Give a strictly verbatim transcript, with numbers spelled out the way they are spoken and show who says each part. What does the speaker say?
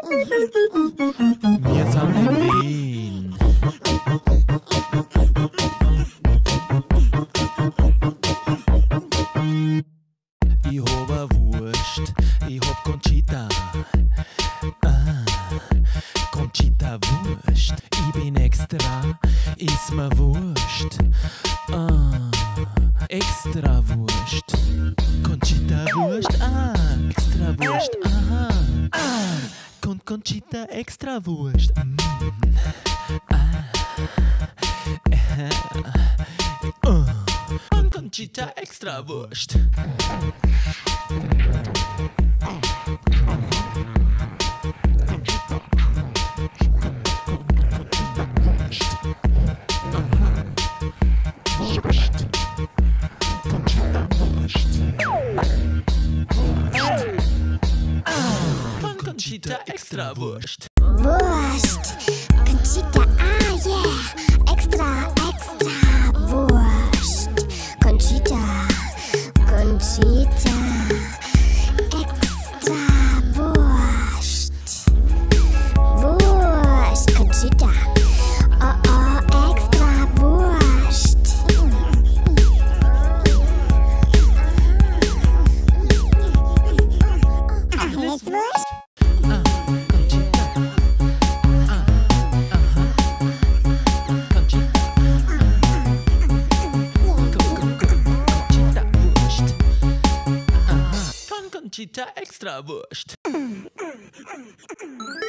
Speaker 1: Wir sammeln Lean. Ich hab a Wurst, ich hab Conchita. Ah, Conchita Wurst. Ich bin extra, ist mir Wurst. Ah, extra Wurst. Conchita Wurst, ah, extra Wurst, aha. Ah, Con Conchita extra Wurst. Mm. Ah, äh, uh. Con Conchita extra Wurst. Conchita extra Wurst.
Speaker 2: Wurst. Conchita, ah yeah. Extra, extra Wurst. Conchita, Conchita. Extra Wurst. Wurst. Conchita. Oh oh, extra Wurst. Alles Wurst?
Speaker 1: Conchita extra Wurst.